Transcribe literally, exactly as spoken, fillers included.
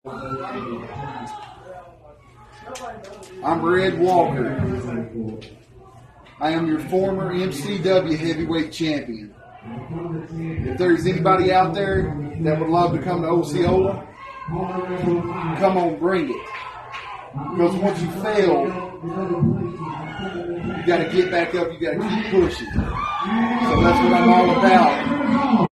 I'm Red Walker. I am your former M C W heavyweight champion. If there's anybody out there that would love to come to Osceola, come on, bring it. Because once you fail, you got to get back up. You got to keep pushing. So that's what I'm all about.